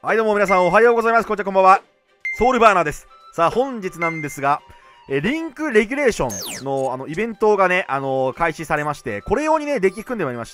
はいどうも皆さんおはようございます。こんにちは、こんばんは。ソウルバーナーです。さあ本日なんですが、リンクレギュレーションのイベントがね、開始されまして、これ用にね、デッキ組んでまいりました。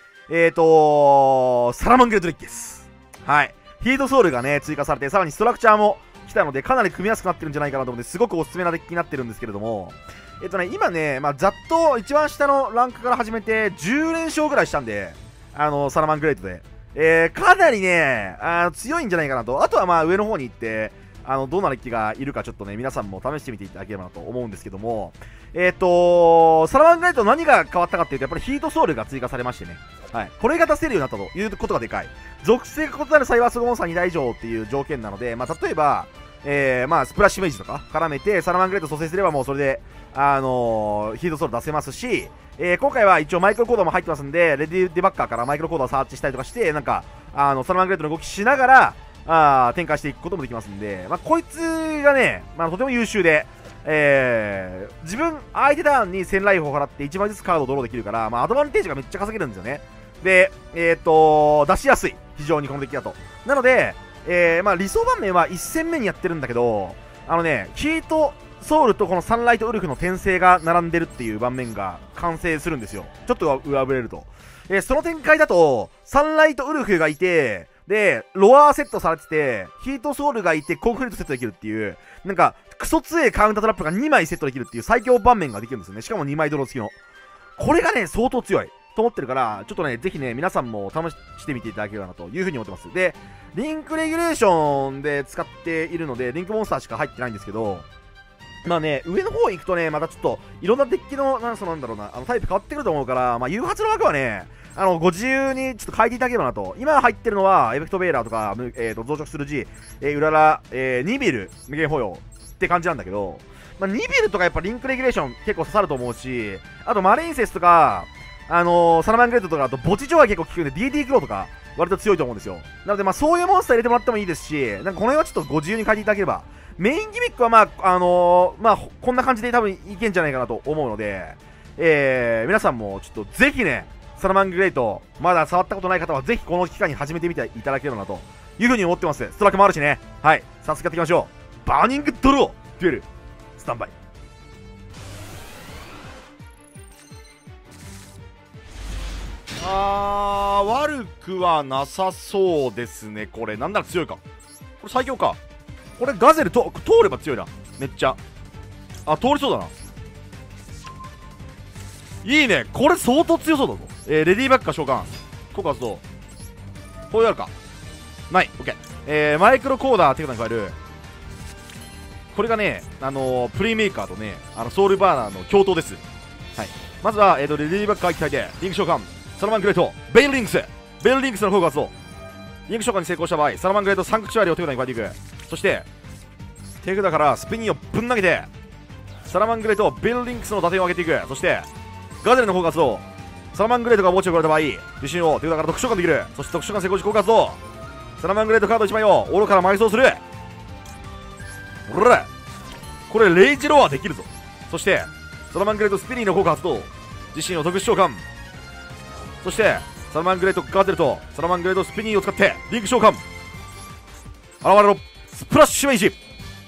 サラマングレートデッキです。はい。ヒートソウルがね、追加されて、さらにストラクチャーも来たので、かなり組みやすくなってるんじゃないかなと思って、すごくおすすめなデッキになってるんですけれども、今ね、ざっと一番下のランクから始めて、10連勝ぐらいしたんで、サラマングレートで。かなりね、強いんじゃないかなと。あとは上の方に行って、どんなデッキがいるかちょっとね、皆さんも試してみていただければなと思うんですけども、サラマングレート何が変わったかっていうと、やっぱりヒートソウルが追加されましてね。はい。これが出せるようになったということがでかい。属性が異なるサイバースゴモンスター2台以上っていう条件なので、例えば、スプラッシュメイジとか絡めてサラマングレート蘇生すればもうそれで、ヒートソウル出せますし、今回は一応マイクロコードも入ってますんで、レディデバッカーからマイクロコードをサーチしたりとかして、なんか、サラマングレートの動きしながら、展開していくこともできますんで、こいつがね、とても優秀で、自分、相手ターンに1000ライフを払って1枚ずつカードをドローできるから、アドバンテージがめっちゃ稼げるんですよね。で、出しやすい。非常にこのデッキだと。なので、理想盤面は1戦目にやってるんだけど、ヒートソウルとこのサンライトウルフの転生が並んでるっていう盤面が完成するんですよ。ちょっと上振れると。その展開だと、サンライトウルフがいて、で、ロアーセットされてて、ヒートソウルがいて、コンフリートセットできるっていう、なんか、クソ強いカウンタートラップが2枚セットできるっていう最強盤面ができるんですよね。しかも2枚ドロー付きの。これがね、相当強い。と思ってるから、ちょっとね、ぜひね、皆さんも試してみていただければなというふうに思ってます。で、リンクレギュレーションで使っているので、リンクモンスターしか入ってないんですけど、上の方行くとね、またちょっと、いろんなデッキの、なんだろうな、タイプ変わってくると思うから、U8 の枠はね、ご自由にちょっと変えていただければなと。今入ってるのは、エフェクトベーラーとか、増殖する G、うらら、ニビル、無限保養って感じなんだけど、ニビルとかやっぱリンクレギュレーション結構刺さると思うし、あとマレインセスとか、サラマングレートとか、あと墓地上は結構効くんで、DD クローとか、割と強いと思うんですよ。なので、そういうモンスター入れてもらってもいいですし、この辺はちょっとご自由に変えていただければ、メインギミックはこんな感じで多分いけんじゃないかなと思うので、皆さんもちょっとぜひね、サラマングレート、まだ触ったことない方はぜひこの機会に始めてみていただければなというふうに思ってます。ストラックもあるしね。はい。早速やっていきましょう。バーニングドロー、デュエル、スタンバイ。悪くはなさそうですね。これ、なんなら強いか。これ最強か。これガゼルと通れば強いな。めっちゃ。通りそうだな。いいね。これ相当強そうだぞ。レディーバッカー召喚。効果発動。こうやるか。ない。オッケー。マイクロコーダー手札に変える。これがね、プレイメーカーとね、ソウルバーナーの共闘です。はい。まずは、レディーバッカー機体で、リンク召喚。サラマングレート、ベイルリンクス。ベイルリンクスの効果発動。リンク召喚に成功した場合、サラマングレートサンクチュアリを手札に変えていく。そして、手札からスピニーをぶん投げて、サラマングレート、ベイルリンクスの打点を上げていく。そして、ガゼルの効果発動。サラマングレートが墓地を食らった場合、自信を手札から特殊召喚できる。そして特殊召喚成功時効果発動。サラマングレートカード1枚をオロから埋葬する。ほら、これレイジロアできるぞ。そして、サラマングレートスピニーの効果発動。自身を特殊召喚。そしてサラマングレートガーテルとサラマングレートスピニーを使ってリンク召喚。現れろ。スプラッシュメイジ。こ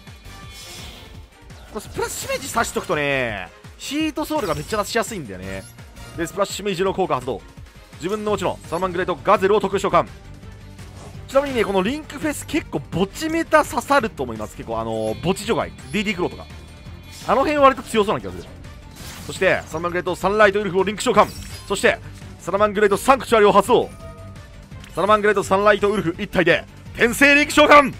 れスプラッシュメイジ刺しとくとね、ヒートソウルがめっちゃ出しやすいんだよね。でスプラッシュメイジの効果発動。自分の持ちのサラマングレートガゼルを特殊召喚。ちなみにね、このリンクフェス結構墓地メタ刺さると思います。結構墓地除外 DD クローとかあの辺割と強そうな気がする。そしてサラマングレートサンライトウルフをリンク召喚。そしてサラマングレートサンクチュアリを発動。サラマングレートサンライトウルフ一体で転生リンク召喚。現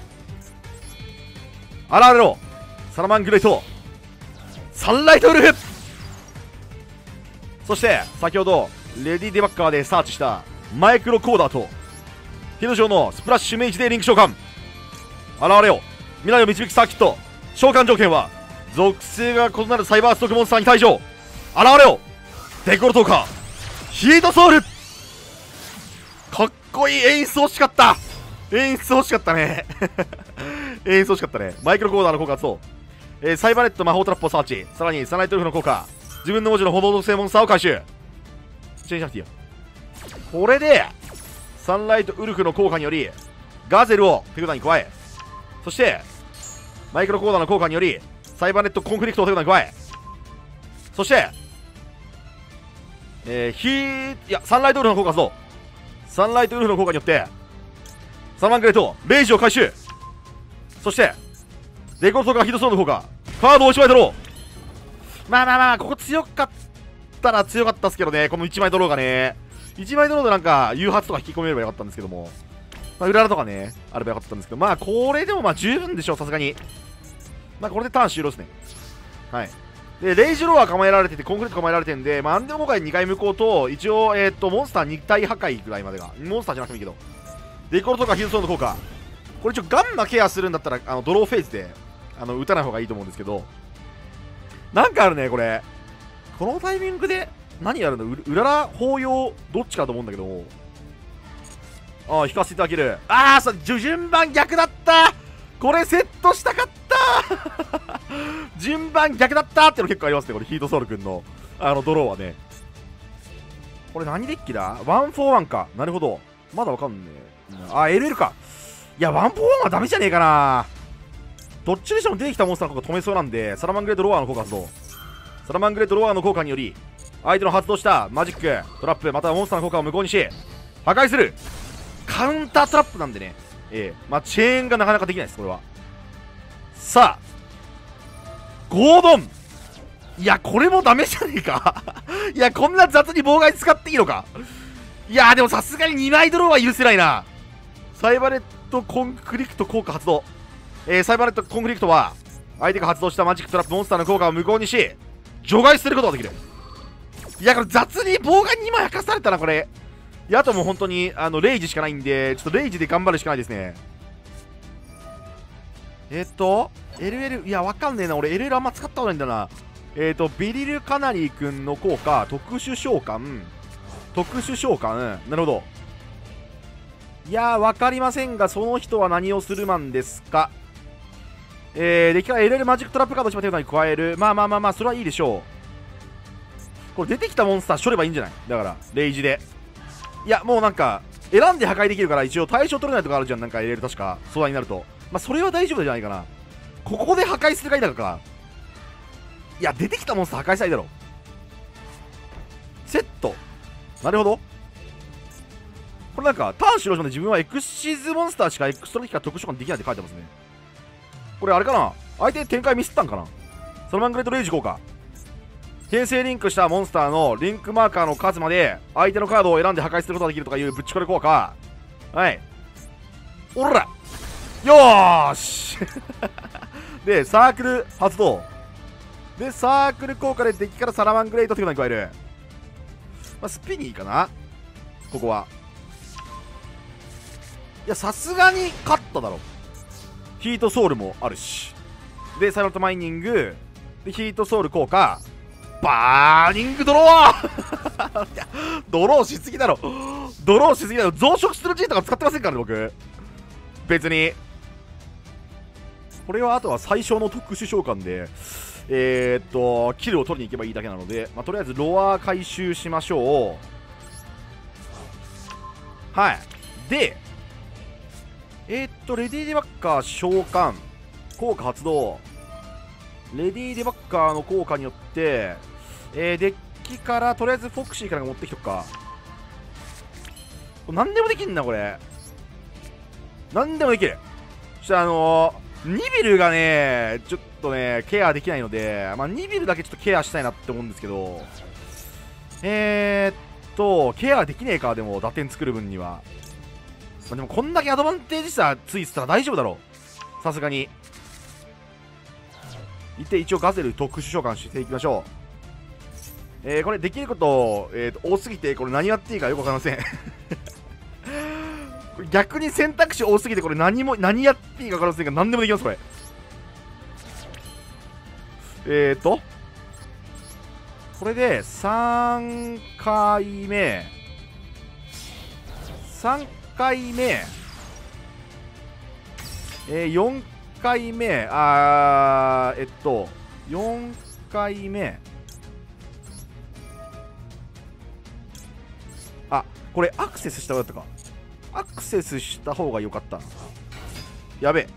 れろ。サラマングレートサンライトウルフ。そして先ほどレディデバッカーでサーチしたマイクロコーダーと火の城のスプラッシュメイジでリンク召喚。現れよ。未来を導くサーキット。召喚条件は属性が異なるサイバーストックモンスターに対処。現れよ。デコルトーカーヒートソウル。かっこいい。演出欲しかった。演出欲しかったね。演出欲しかったね。マイクロコーダーの効果発動。サイバーネット魔法トラップをサーチ。さらにサンライトウルフの効果。自分の文字の炎属性モンスターを回収。チェンジしなくていいよ。これでサンライトウルフの効果によりガゼルを手札に加え、そしてマイクロコーダーの効果によりサイバーネットコンフリクトを手札に加え、そしてサンライトウルフの効果発動。サンライトウルフの効果によってサマングレートレイジを回収。そしてレコードとかヒートソードの効果、カードを1枚ドロー。まあここ強かったら強かったっすけどね、この1枚ドローがね。1枚ドローでなんか誘発とか引き込めればよかったんですけども、うららとかねあればよかったんですけど、これでも十分でしょう、さすがに。これでターン終了ですね。はい。でレイジローは構えられてて、コンクリート構えられてるんで、アンデモ5回2回無効と、一応モンスター2体破壊ぐらいまでが、モンスターじゃなくてもいいけど、レコードとかヒートソードの効果、これ一応ガンマケアするんだったらドローフェイズで打たない方がいいと思うんですけど、なんかあるね、これ。このタイミングで何やるの？うらら法要どっちかと思うんだけど、引かせていただける。順番逆だった。これセットしたかった順番逆だったっての結構ありますね、これヒートソウルくんのドローはね。これ何デッキだ？ 141 か。なるほど。まだわかんねえ。LL か。いや、141はダメじゃねえかな。どっちにしても出てきたモンスターの効果止めそうなんで、サラマングレードロワーの効果発動。サラマングレードロワーの効果により、相手の発動したマジック、トラップ、またはモンスターの効果を無効にし、破壊する。カウンタートラップなんでね。チェーンがなかなかできないです、これは。さあ、ゴードン。いや、これもダメじゃねえかいや、こんな雑に妨害使っていいのか。いや、でもさすがに2枚ドローは許せないな。サイバレットコンクリクト効果発動。サイバレットコンフリクトは相手が発動したマジックトラップモンスターの効果を無効にし除外することができる。いや、これ雑に棒が2枚明かされたな、これ。いや、あともう本当にレイジしかないんで、ちょっとレイジで頑張るしかないですね。LL、いや、わかんねえな、俺 LL あんま使ったことないんだな。ビリルカナリー君の効果、特殊召喚、なるほど。いやー、わかりませんが、その人は何をするマンですか。デッキから LL マジックトラップカード1枚手札に加える。それはいいでしょう。これ出てきたモンスターしょればいいんじゃない？だから、レイジで。いや、もうなんか、選んで破壊できるから、一応対象取れないとかあるじゃん、なんか LL 確か、相談になると。それは大丈夫じゃないかな。ここで破壊するか否か。いや、出てきたモンスター破壊したいだろ。セット。なるほど。これなんか、ターン終了時まで自分はエクシズモンスターしかエクストラ機か特殊召喚できないって書いてますね。これあれかな、相手展開ミスったんかな。サラマングレートレイジ効果。転生リンクしたモンスターのリンクマーカーの数まで相手のカードを選んで破壊することができるとかいうぶっちこれ効果。はい。おらよーしで、サークル発動。で、サークル効果でデッキからサラマングレートってことに加える。スピニーかなここは。いや、さすがに勝っただろ。ヒートソウルもあるし。で、サイロントマイニング。で、ヒートソウル効果。バーニングドローいや、ドローしすぎだろ。増殖する G とか使ってませんからね、僕。別に。これはあとは最小の特殊召喚で、キルを取りに行けばいいだけなので、とりあえずロア回収しましょう。はい。で、レディーデバッカー召喚効果発動。レディーデバッカーの効果によって、デッキからとりあえずフォクシーから持ってきとくか。何でもできんな、これ。何でもできる。そしてニビルがね、ちょっとね、ケアできないので、ニビルだけちょっとケアしたいなって思うんですけど、ケアできねえか、でも、打点作る分には。でも、こんだけアドバンテージ差ついてたら大丈夫だろう。さすがに。一応ガゼル特殊召喚していきましょう。これできること、多すぎて、これ何やっていいかよくわかりません。これ逆に選択肢多すぎて、これ何やっていいかわかりませんが、何でもできます、これ。これで3回目、4回目、4回目、これアクセスした方がよかったか。 アクセスした方が良かったな。やべえ、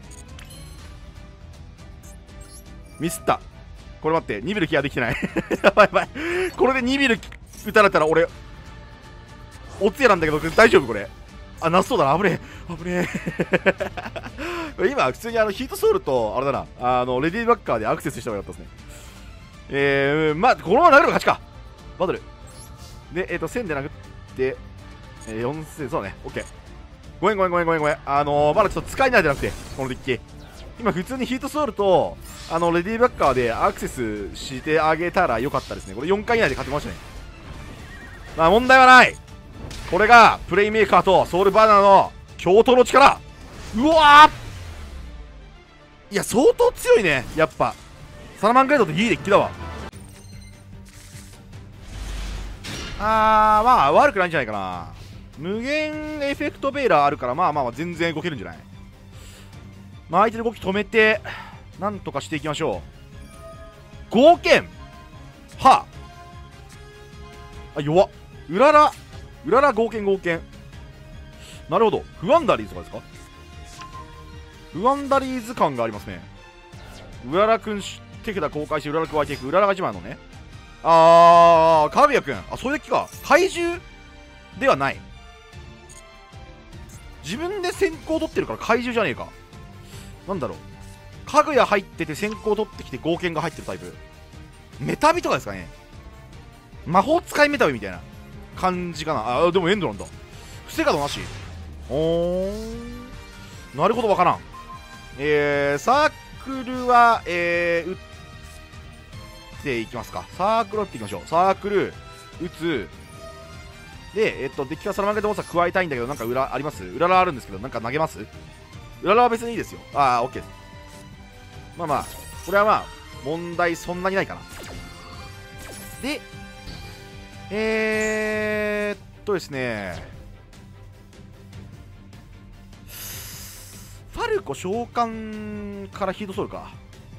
ミスった。これ待って、2ビルケアできてないやばいやばい、これで2ビル打たれたら俺おつやなんだけど大丈夫これ。あ、なさそうだな。危ねえ危ねえ今普通にヒートソウルとあれだな、レディーバッカーでアクセスした方がよかったですね。まあこのまま投げれば勝ちか。バトルで1000で殴って、4000、そうだね、オッケー。ごめんまだちょっと使い慣れてなくて、このデッキ今普通にヒートソウルとレディーバッカーでアクセスしてあげたらよかったですね。これ4回以内で勝てましたね。まあ問題はない。これがプレイメーカーとソウルバーナーの共闘の力。うわー、いや相当強いね。やっぱサラマングレードっていいデッキだわ。まあ悪くないんじゃないかな。無限エフェクトベイラーあるから、まあ全然動けるんじゃない。まあ相手の動き止めてなんとかしていきましょう。合剣はあ、弱っ。うらら合剣なるほど。不安ダリーズとかですか。不安ダリーズ感がありますね。うららくん手札公開してうらら加えていく。うららが自慢のね。かぐやくん、そういうデッキか。怪獣ではない。自分で先行取ってるから怪獣じゃねえか。なんだろう、かぐや入ってて先行取ってきて合剣が入ってるタイプ。メタビとかですかね。魔法使いメタビみたいな感じかな。でもエンドなんだ。防がどなし。なるほど、わからん。サークルは打っていきますか。サークル打っていきましょう。サークル打つで、デッキはサラマンガでモンスター加えたいんだけど、なんか裏あります？裏らあるんですけど、なんか投げます？裏らは別にいいですよ。オッケーです。まあこれはまあ問題そんなにないかな。でですね、ファルコ召喚からヒートソウルか。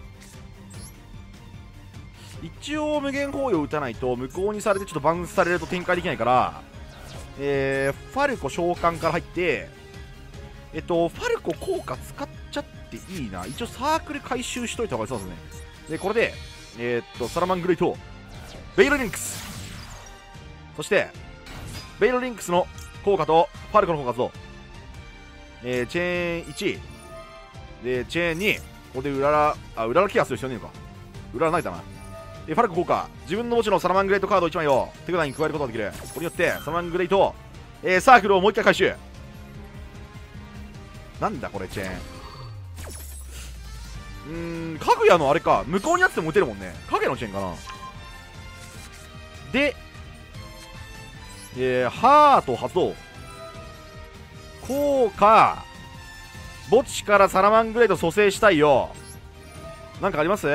一応無限包囲を打たないと無効にされてちょっとバウンスされると展開できないから、ファルコ召喚から入って、ファルコ効果使っちゃっていいな。一応サークル回収しといた方が良さそうですね。でこれでサラマングレイトベイルリンクス、そしてベイルリンクスの効果とファルコの効果と、チェーン1でチェーン2、これでうららケアする必要ねえのか。うららないだな。ファルコ効果、自分の墓地のサラマングレイトカード1枚を手札に加えることができる。これによってサラマングレイト、サークルをもう一回回収。なんだこれチェーン。かぐやのあれか、向こうにあっても打てるもんね。影のチェーンかな。でハート発動効果、墓地からサラマングレイト蘇生したいよ。なんかあります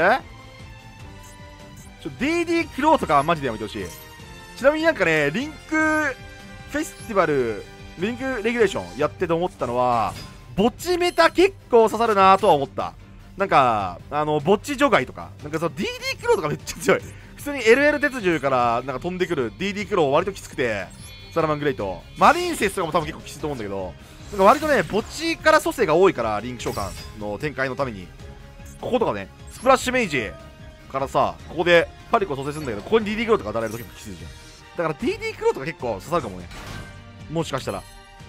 ？DD クローとかはマジでやめてほしい。ちなみになんかね、リンクフェスティバル、リンクレギュレーションやってて思ったのは、墓地メタ結構刺さるなとは思った。なんか、墓地除外とか、なんかDD クローとかめっちゃ強い。普通に LL 鉄獣からなんか飛んでくる DD クロー割ときつくて、サラマングレイト。マリンセスとかも多分結構きついと思うんだけど、なんか割とね、墓地から蘇生が多いから、リンク召喚の展開のために。こことかね、スプラッシュメイジからさ、ここでパリコ蘇生するんだけど、ここに DD クローとか与えると結構きついじゃん。だから DD クローとか結構刺さるかもね。もしかしたら。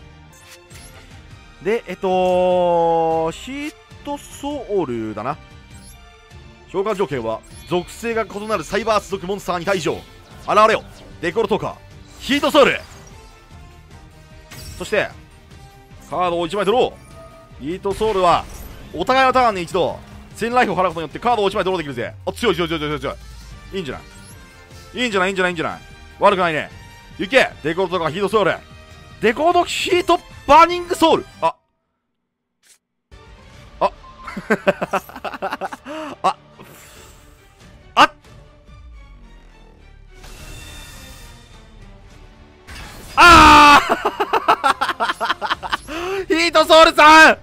で、ヒートソウルだな。召喚条件は、属性が異なるサイバー種族モンスターに対上。現れよ。デコルトーカー。ヒートソウル。そして、カードを1枚ドロー。ヒートソウルは、お互いのターンに一度、1000ライフを払うことによってカードを1枚ドローできるぜ。強い。いいんじゃない悪くないね。いけデコルトーカーヒートソウル。デコードヒートバーニングソウル。ヒートソウル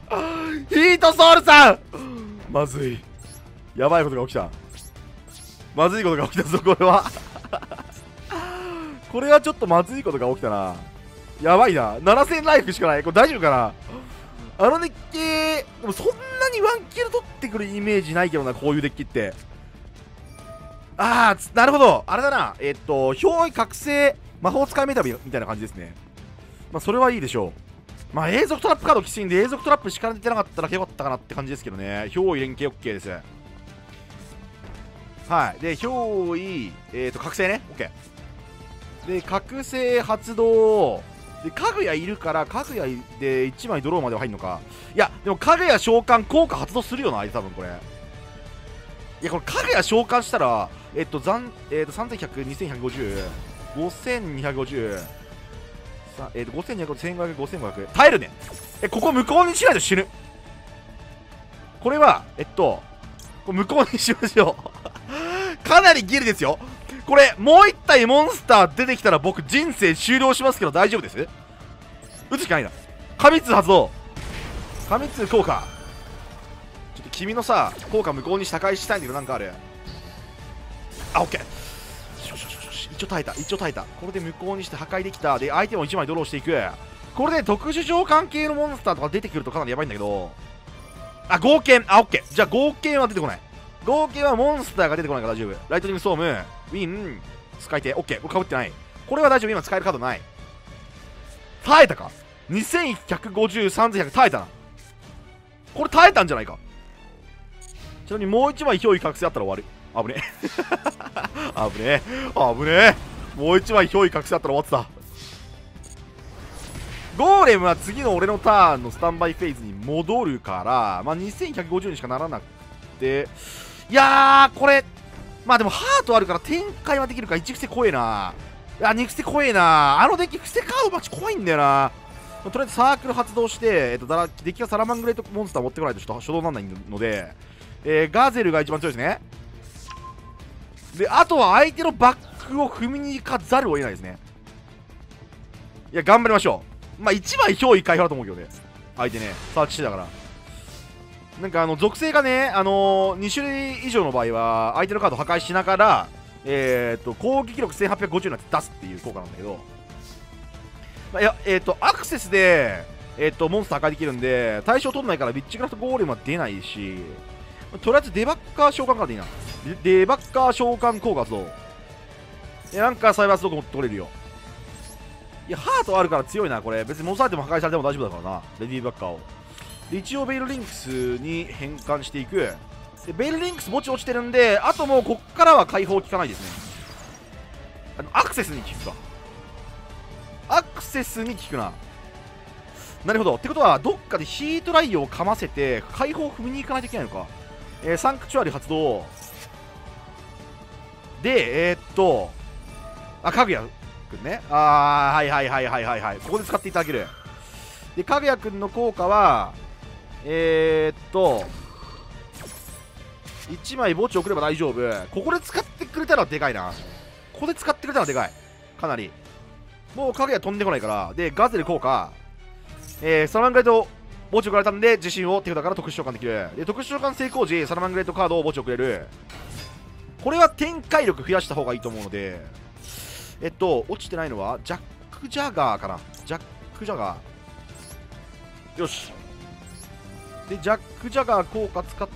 さんまずい。やばいことが起きた。まずいことが起きたぞ、これは。これはちょっとまずいことが起きたな。 やばいな。7000ライフしかない。これ大丈夫かな。あのデッキ、でもそんなにワンキル取ってくるイメージないけどな、こういうデッキって。なるほど。あれだな。憑依覚醒、魔法使いメタみたいな感じですね。まあ、それはいいでしょう。まあ、永続トラップカードきついんで、永続トラップしか出てなかったらよかったかなって感じですけどね。憑依連携 OK です。はい。で、憑依、覚醒ね。OK。で、覚醒発動。で、かぐやいるから、かぐやで1枚ドローまでは入んのか。いや、でもかぐや召喚効果発動するよな、あいつ多分これ。いや、これかぐや召喚したら、3100、2150、5250、5250、1500、5500。耐えるね。ここ無効にしないと死ぬ。これは、これ無効にしましょう。かなりギリですよ。これ、もう1体モンスター出てきたら僕人生終了しますけど大丈夫です？撃つしかないな。神通発動。神通効果。ちょっと君のさ、効果無効にした返したいんだけどなんかある。オッケー。一応耐えた。一応耐えた。これで無効にして破壊できた。で、相手も1枚ドローしていく。これで特殊召喚系のモンスターとか出てくるとかなりやばいんだけど。合計。オッケー。じゃあ合計は出てこない。合計はモンスターが出てこないから大丈夫。ライトニングストーム、ウィン、使い手、オッケー。これ被ってない。これは大丈夫。今使えるカードない。耐えたか ?2150、3100耐えたな。これ耐えたんじゃないか。ちなみにもう1枚憑依覚醒あったら終わる。危ねえ。危ねえ。危ねえ。もう1枚憑依覚醒あったら終わってた。ゴーレムは次の俺のターンのスタンバイフェーズに戻るから、まあ、2150にしかならなくて、いやー、これ、まあでもハートあるから展開はできるか。1伏せ怖えな。いや、2伏せ怖えな。あのデッキ伏せカードマッチ怖いんだよな。とりあえずサークル発動して、デッキがサラマングレートモンスター持ってこないとちょっと初動にならないので、ガゼルが一番強いですね。で、あとは相手のバックを踏みに行かざるを得ないですね。いや、頑張りましょう。まあ、1枚憑依回復だと思うけどね。相手ね、サーチしてたから。なんか属性がね、2種類以上の場合は、相手のカードを破壊しながら、攻撃力1850になって出すっていう効果なんだけど、まあ、いや、アクセスで、モンスター破壊できるんで、対象取んないから、ビッチクラフトゴーレムは出ないし、とりあえずデバッカー召喚カードいいな。デバッカー召喚効果発動。なんかサイバーストーク持って取れるよ。いや、ハートあるから強いな、これ。別にモンスターアイテム破壊されても大丈夫だからな。レディーバッカーを。で、一応ベイルリンクスに変換していく。で、ベイルリンクス墓地落ちてるんで、あともうこっからは解放効かないですね。アクセスに効くか。アクセスに効くな。なるほど。ってことは、どっかでヒートライオをかませて、解放を踏みに行かないといけないのか。サンクチュアリ発動。で、かぐやくんね。はい。ここで使っていただける。で、かぐやくんの効果は、1枚墓地送れば大丈夫。ここで使ってくれたらでかいな。ここで使ってくれたらでかい。かなり。もうかぐや飛んでこないから。で、ガゼル効果。サラマングレート墓地送られたんで、自信を手札から特殊召喚できる。で、特殊召喚成功時、サラマングレートカードを墓地送れる。これは展開力増やした方がいいと思うので、落ちてないのは、ジャック・ジャガーかな。ジャック・ジャガー。よし。で、ジャック・ジャガー効果使って、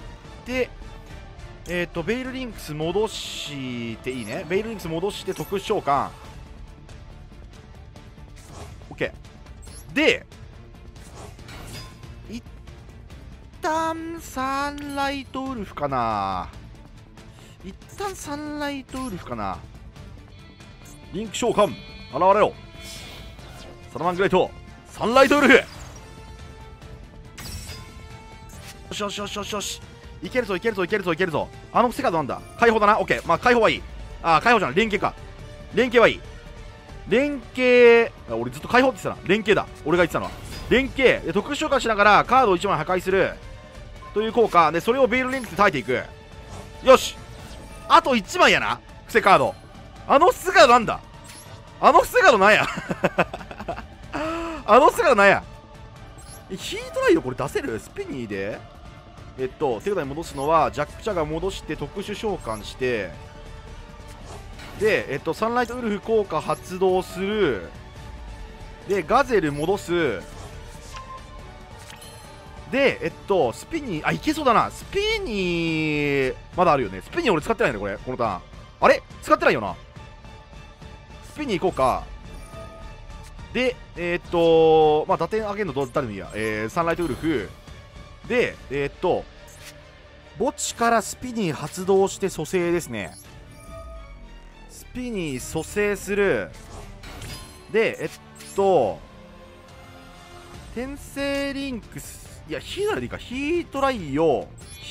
ベイルリンクス戻していいね。ベイルリンクス戻して特殊召喚。OK。で、一旦サンライトウルフかな。一旦サンライトウルフかな。リンク召喚現れろ。サラマングレートサンライトウルフ。よし。いけるぞ。あのセカンドなんだ。解放だな。オッケー。まあ解放はいい。解放じゃない。連携か。連携はいい。連携、俺ずっと解放って言ってたな。連携だ。俺が言ってたのは。連携。で、特殊召喚しながらカードを1枚破壊する。という効果。で、それをベイルリンクで耐えていく。よし。あと1枚やな。伏せカード。あの姿なんだ。あの姿なんや。あの姿なんや。ヒートライドこれ出せる？スピニーで手札に戻すのはジャック・チャが戻して特殊召喚して、で、サンライトウルフ効果発動する。 でガゼル戻す。でスピニー、いけそうだな。スピニーまだあるよね。スピニー俺使ってないねこれ、このターン。あれ使ってないよな。スピニー行こうか。でまあ打点上げるの誰でもいいや。サンライトウルフで墓地からスピニー発動して蘇生ですね。スピニー蘇生する。で転生リンクス、いやヒートライでいいか。ヒートライを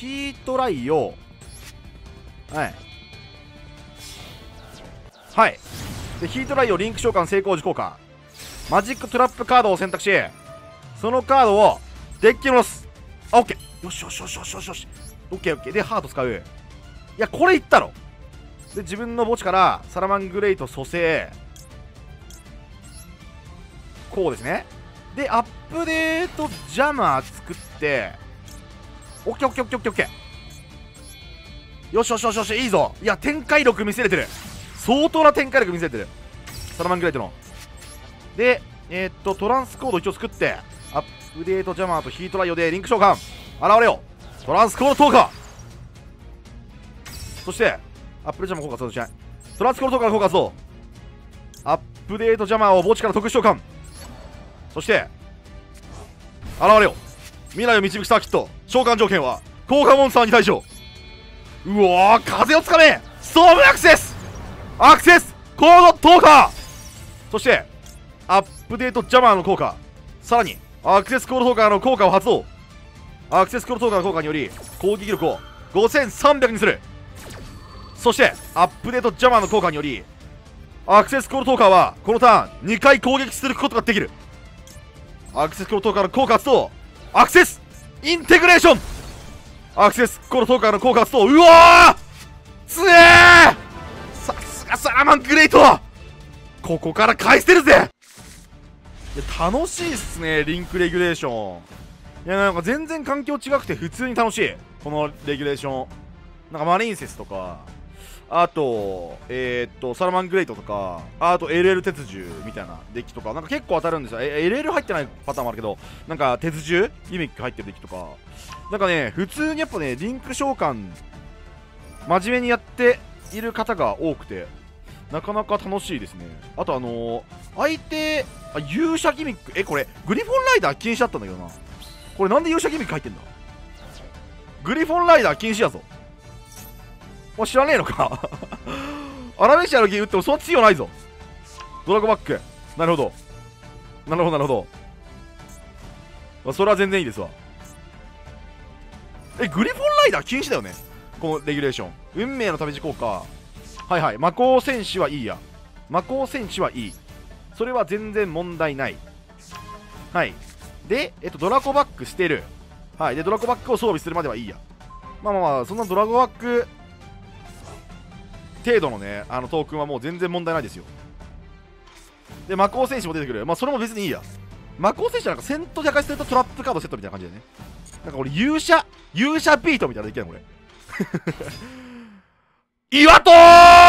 はいでヒートライをリンク召喚成功時効果マジックトラップカードを選択し、そのカードをデッキに戻す。オッケー、よしよしよしよしよしよし、オッケーオッケー。でハート使う。いやこれいったろ。で自分の墓地からサラマングレイト蘇生、こうですね。でアップデートジャマー作って、オッケーオッケーオッケーオッケーオッケー、よしよしよしよし、いいぞ。いや展開力見せれてる、相当な展開力見せれてるサラマングレイトの。でトランスコード一応作って、アップデートジャマーとヒートライオでリンク召喚現れよ。トランスコード10日、そしてアップデートジャマー効果発動しない。トランスコード10日の効果発動。アップデートジャマーを墓地から特殊召喚、そして現れよ。未来を導くサーキット。召喚条件は効果モンスターに対処。うわー、風をつかめ。ストームアクセスコード10日、そしてアップデートジャマーの効果、さらにアクセスコード10日の効果を発動。アクセスコード10日の効果により攻撃力を5300にする。そしてアップデートジャマーの効果によりアクセスコード10日はこのターン2回攻撃することができる。アクセスコード10日の効果発動。アクセスインテグレーション。アクセスコード10日の効果発動。うわーつえー、さすがサラマングレイト、ここから返せるぜ。いや楽しいっすねリンクレギュレーション。いやなんか全然環境違くて普通に楽しいこのレギュレーション。なんかマリンセスとか、あとサラマングレイトとか、あと LL 鉄獣みたいなデッキとかなんか結構当たるんですよ。LL 入ってないパターンもあるけど、なんか鉄獣ギミック入ってるデッキとか、なんかね普通にやっぱねリンク召喚真面目にやっている方が多くてなかなか楽しいですね。あと相手勇者ギミック、これグリフォンライダー禁止だったんだけどな。これなんで勇者ギミック入ってんだ。グリフォンライダー禁止やぞ。知らねえのかアラメシアのギ打ってもそんな強ないぞ。ドラゴバック、なるほどなるほどなるほど、それは全然いいですわ。グリフォンライダー禁止だよねこのレギュレーション。運命の旅路効果、はいはい、魔鋼戦士はいいや。魔鋼戦士はいい、それは全然問題ない。はいでドラコバック捨てる。はいでドラコバックを装備するまではいいや。まあまあまあそんなドラゴバック程度のねトークンはもう全然問題ないですよ。で魔鋼戦士も出てくる。まあそれも別にいいや。魔鋼戦士はなんかセントジャカステとトラップカードセットみたいな感じでね。なんか俺勇者ビートみたいなのできないこれ岩戸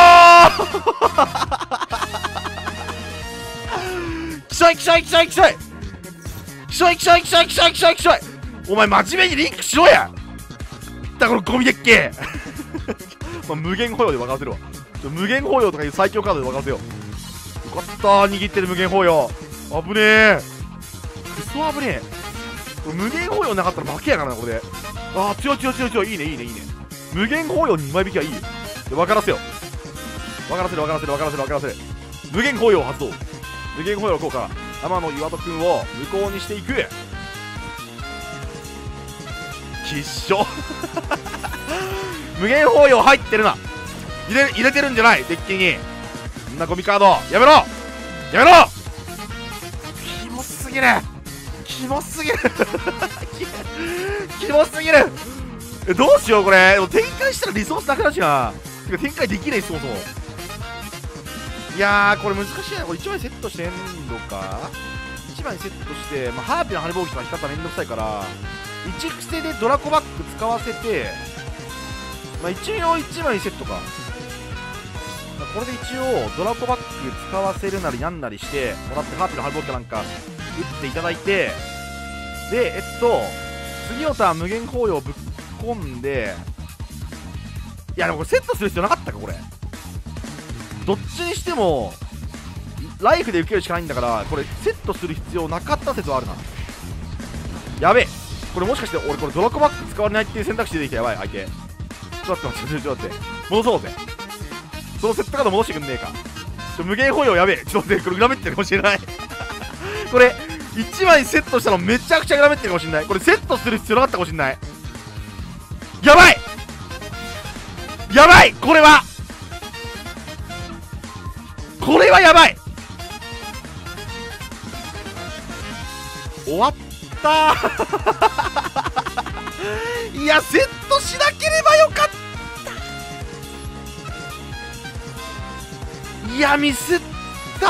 きしょいきしょいきしょいきしょいきしょいきしょいきしょいきしょいきしょいきしょい、お前真面目にリンクしろや。だからゴミでっけまあ無限保養で分からせるわ。無限保養とかいう最強カードで分からせよう。よかったー、握ってる無限保養。危ねえ、クソ危ねえ。無限保養なかったら負けやからなこれで。あー強い強い強い強い、いいねいいねいいね。無限保養2枚引きはいいよ。で分からせよ、分からせる分からせる分からせる分からせる。無限保養発動。無限保養効果、天野岩戸くんを無効にしていく。きっしょ無限保養入ってるな。入れてるんじゃないデッキに。そんなゴミカードやめろやめろ。キモすぎるキモすぎるキモすぎる。どうしようこれ。でも展開したらリソースなくなるしな。てか展開できないそもそも。いやーこれ難しいな。これ1枚セットしてんのか。1枚セットして、まあ、ハーピーの羽根ぼうきとか光ったらめんどくさいから1癖でドラコバック使わせて、まあ、一応1枚セットか。 これで一応ドラゴバック使わせるなりなんなりしてもらって、ハーピーのハルボックなんか打っていただいて、で次のターン無限包容ぶっ込んで、いやでもこれセットする必要なかったか。これどっちにしてもライフで受けるしかないんだから、これセットする必要なかった説はあるな。やべえ、これもしかして俺これドラゴバック使われないっていう選択肢出てきた。やばい相手。ちょっと待って、ちょっと待って、戻そうぜ。そのセットカード戻してくんねえか。無限保養やべえ。ちょっと待って、これ裏目ってるかもしれないこれ1枚セットしたのめちゃくちゃ裏目ってるかもしれない。これセットする必要なかったかもしれない。やばいやばい、これはやばい。終わったいやセットしなければよかった。いやミスった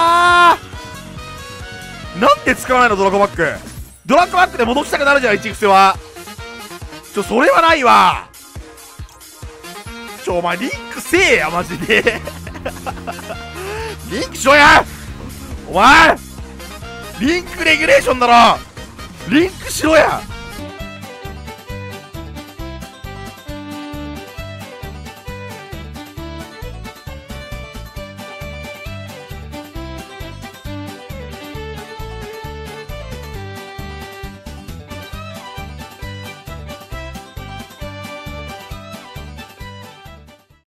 ー。なんで使わないのドラゴバック。ドラゴバックで戻したくなるじゃん、1癖は。それはないわ。お前リンクせえやマジでリンクしろやお前。リンクレギュレーションだろ。リンクしろや。